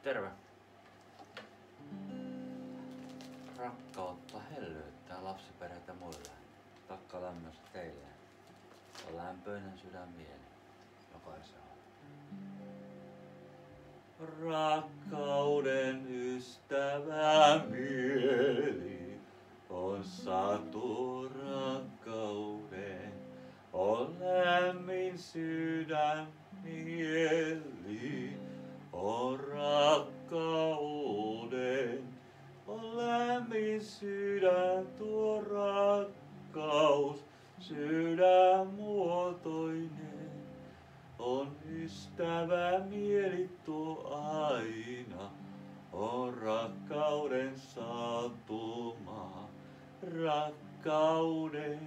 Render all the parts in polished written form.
Terve. Rakkautta hellyyttää lapsiperheitä muille. Takka lämmössä teille. On lämpöinen sydän mieli jokaisella. Rakkauden ystävä mieli on satu rakkauden. On lämmin sydän mieli on rakkauden. On lämmin sydän tuo rakkaus, sydänmuotoinen. On ystävä mieli tuo aina, on rakkauden satuma. Rakkauden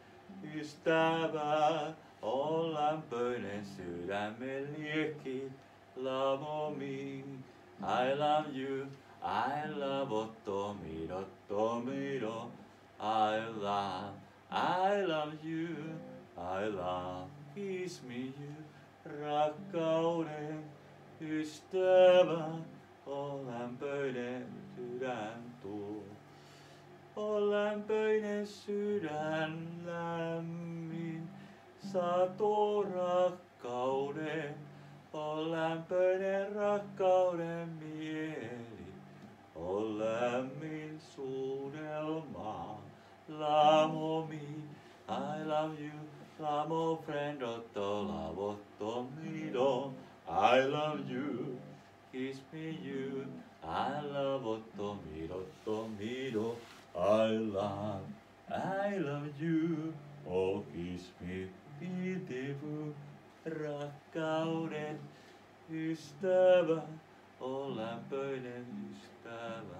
ystävä on lämpöinen sydämen liekki. Love me, I love you, I love Tomido, Tomido. I love you, I love, kiss me you. Rakkauden ystävä on lämpöinen sydän tuo. On lämpöinen sydän lämmin, sato rakkauden. On lämpöinen rakkauden mieli, on lämmin suudelma. Lamo me, I love you, lamo friendotto, lavotto mido. I love you, kiss me you, I love Tomido, mido. I love you, oh kiss me, beautiful. Rakkauden ystävä, on lämpöinen ystävä.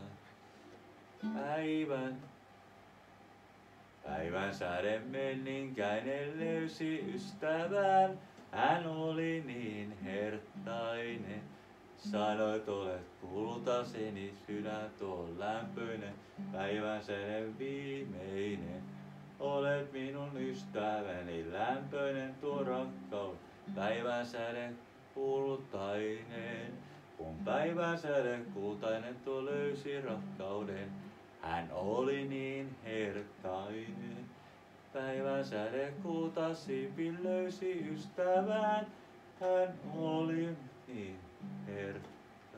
Päivän säde menninkäinen löysi ystävän. Hän oli niin hertainen. Sanoit olet kultaseni, sydän on lämpöinen. Päivän säde viimeinen. Olet minun ystäväni, lämpöinen tuo rakkaus. Päivän säde kultainen, kun päivän säde kultainen tuo löysi rakkauden. Hän oli niin hertainen. Päivän säde kultasiipin löysi ystävän. Hän oli niin hertainen.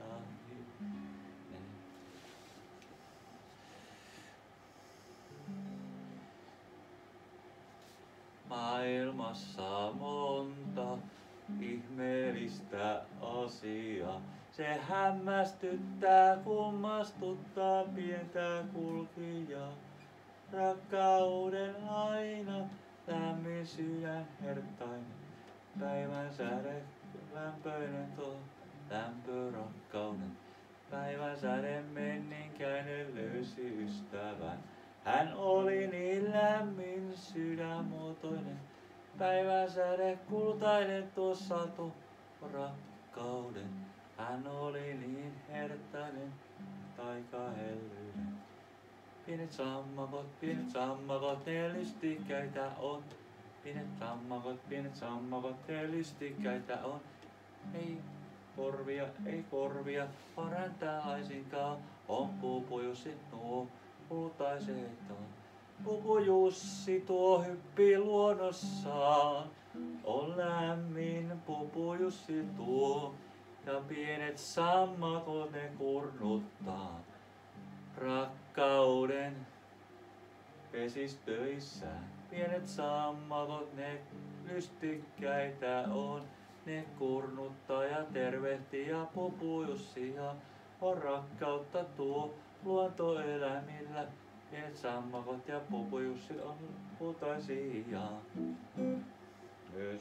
Maailmassa monta ihmeellistä asiaa. Se hämmästyttää, kummastuttaa pientä kulkijaa. Rakkauden aina lämmin sydän hertainen. Päivän säde lämpöinen tuo lämpö rakkauden. Päivän säde menninkäinen löysi ystävän. Hän oli niin lämmin sydänmuotoinen. Päivän säde kultainen tuo satu rakkauden. Hän oli niin hertainen, taikahellyyden. Pienet sammakot, ne lystikkäitä on. Pienet sammakot, ne lystikkäitä on. Ei korvia, parantaa laisinkaan. On puupujussi nuo kultaiset on. Pupu Jussi tuo hyppii luonnossaan. On lämmin Pupu Jussi tuo. Ja pienet sammakot ne kurnuttaa. Rakkauden vesistöissä. Pienet sammakot ne lystikkäitä on. Ne kurnuttaa ja tervehtii ja Pupu Jussia. On rakkautta tuo luontoelämillä. Pienet sammakot ja Pupu Jussi on kultaisia myös.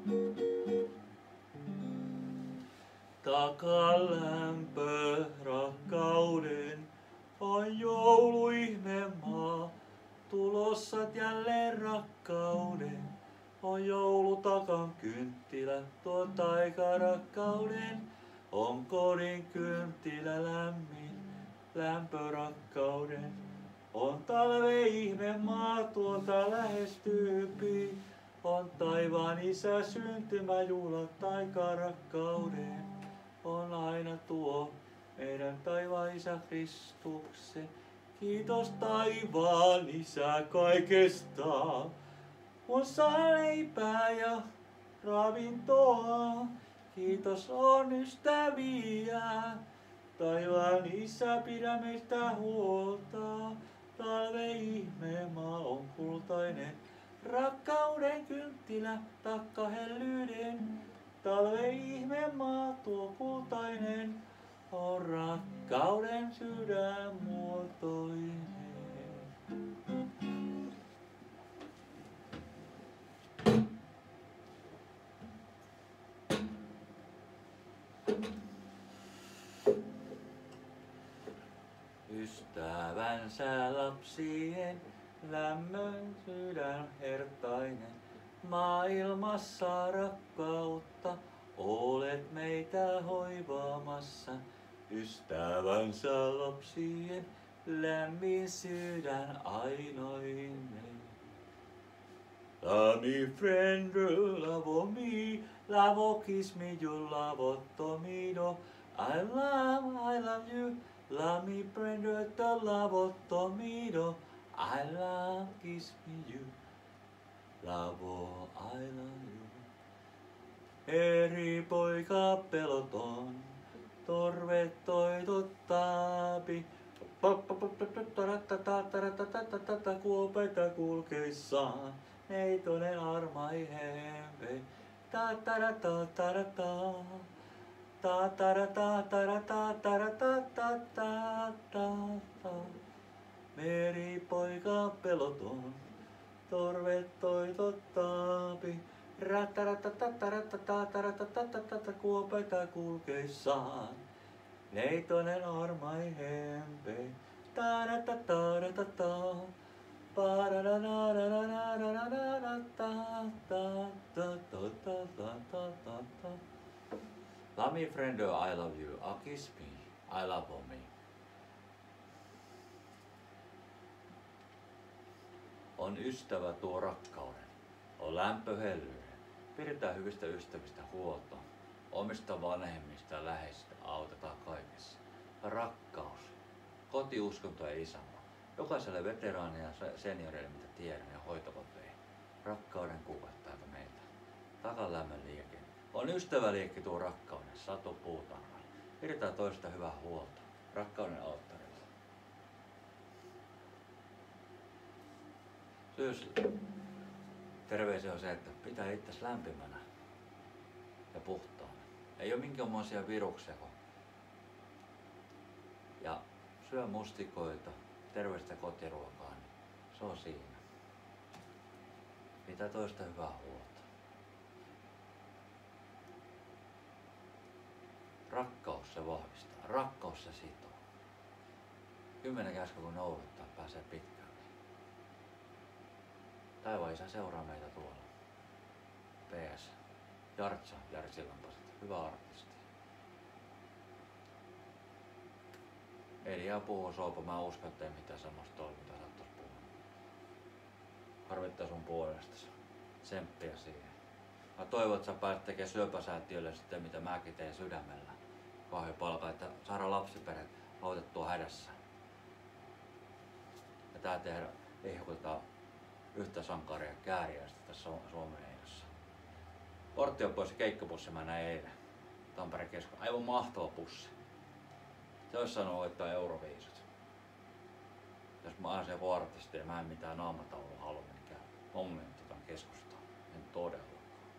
Takalämpö rakkauden on jouluihmemaa. Tulossa jälleen rakkauden on joulutakan kynttilä. Tuo taikarakkauden on kodin kynttilä lämmin. Lämpörakkauden on talve ihmemaa tuolta lähestyypi. On taivaan isä syntymäjuhla taikarakkauden. On aina tuo meidän taivaan Isä Kristuksen. Kiitos taivaan Isä kaikesta, kun saa leipää ja ravintoa. Kiitos on ystäviä, taivaan Isä pidä meistä huolta. Talve ihmemaa on kultainen, rakkauden kynttilä takka hellyyden. Talve ihmemaa tuo kultainen on rakkauden sydänmuotoinen. Ystävänsä lapsien lämmön sydän hertainen, maailmassa rakkautta olet meitä hoivaamassa. Ystävänsä lapsien lämmin sydän ainoinen. Love me friend, love me, love kiss me, you love tomido. I love you, love me friend, the love tomido. I love kiss me you, love I love you. Eri poika peloton, torve toitottaapi. Kuopeta kulkeissaan, neitonen armaihempe. Meri poika peloton, torve toitottaapi. Kuopeta kulkeissaan, neitonen armaihempe. Love me friend, I love you. Kiss me, I love me. On ystävä tuo rakkauden, on lämpö hellyyden. Pidetään hyvistä ystävistä huolta. Omista vanhemmista ja läheisistä autetaan kaikessa. Rakkaus, kotiuskonto ja isänmaa. Jokaiselle veteraanille ja seniorille, mitä tiedän, ja hoitokoteihin. Rakkauden kuvattaako meitä. Takalämmön liike. On ystäväliikki tuo rakkauden, sato puutarhalla. Pidetään toista hyvää huolta. Rakkauden alttarilla. Terveisiä on se, että pitää itses lämpimänä ja puhtaana. Ei ole minkäänmoisia viruksia. Ja syö mustikoita, terveistä kotiruokaa, niin se on siinä. Pitää toista hyvää huolta. Rakkaus se vahvistaa, rakkaus se sitoo. 10 käskyä kun noudattaa, pääsee pitkälle. Taivaan Isä seuraa meitä tuolla. PS. Jartsa, Jari Sillanpaset. Hyvä artisti. Elia puhuu Soopa, mä uskon, että ei mitään samasta ole, mitä sattuis puhua. Harvittaa sun puolestasi. Tsemppiä siihen. Mä toivon, että sä pääset tekemään syöpäsäätiölle sitten, mitä mäkin teen sydämellä. Kauhean palkaa, että saadaan lapsiperheet autettua hädässä. Ja tää tehdä ehkutetaan yhtä sankaria Kääriäistä tässä Suomen edessä. Portti on pois ja keikkapussi mä näin eilen. Tampereen keskus. Aivan mahtava pussi. Se olisi sanonut voittaa Euroviisut. Jos mä ajan joku artisti ja mä en mitään naamataulua halua, niin käy momentti keskustaan. En todellakaan.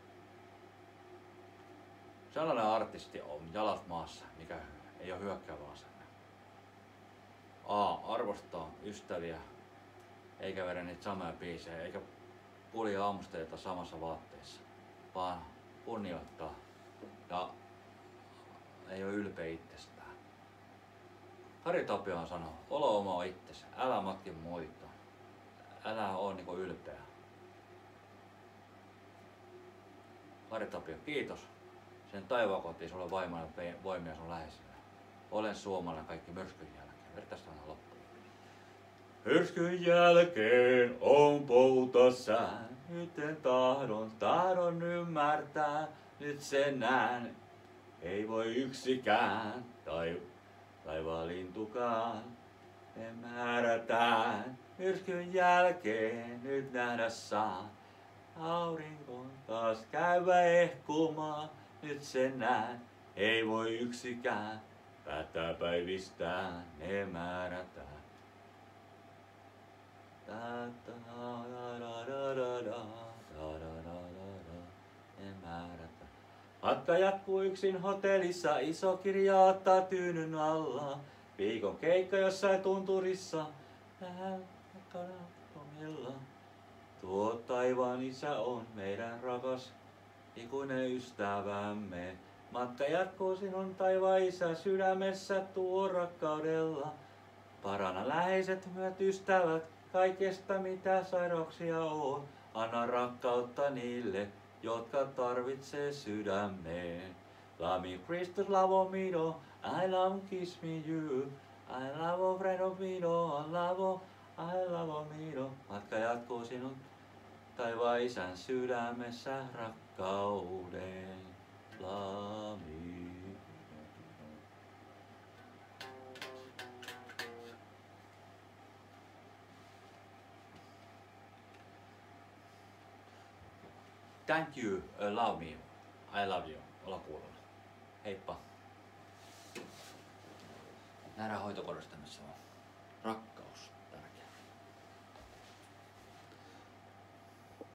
Sellainen artisti on jalat maassa, mikä ei ole hyökkäävä asenne. Arvostaa ystäviä, eikä vedä niitä samoja biisejä, eikä pulja aamusteita samassa vaatteessa, vaan kunnioittaa ja ei ole ylpeä itsestään. Harri Tapio sanoo, olo oma itsesi, älä matki muita, älä ole niinku ylpeä. Harri Tapio, kiitos. Sen taivaan kotiin sulle vaimana voimia sun läheisille. Olen suomalainen kaikki myrskyn jälkeen. Vertaista aina loppuun. Myrskyn jälkeen on pouta sää. Nyt en tahdon ymmärtää. Nyt sen näen. Ei voi yksikään. Tai tuntukaan. Me määrätään myrskyn jälkeen nyt nähdä saa. Aurinko taas käyvä ehkumaan, nyt sen näen, ei voi yksikään. Päättää päivistään, ne määrätään. Ne määrätään. Matka jatkuu yksin hotellissa, iso kirja ottaa tyynyn alla. Viikon keikka jossain tunturissa, vähän kanattomilla. Tuo taivaan isä on meidän rakas, ikuinen ystävämme. Matka jatkuu sinun taivaan isä sydämessä tuo rakkaudella. Paranna läheiset myöt ystävät kaikesta mitä sairauksia on. Anna rakkautta niille, jotka tarvitsee sydämeen. Love me Christus, love me no, I love kiss me you. I love friend of me no, I love me no. Matka jatkuu sinun taivaan isän sydämessä rakkauden. Lami. Thank you, love me. I love you. Olla kuulolla. Heippa. Nähdään hoitokodista, missä on.